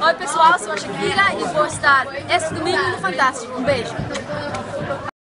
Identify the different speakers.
Speaker 1: Oi pessoal, sou a Shakira e vou estar esse domingo no Fantástico. Um beijo!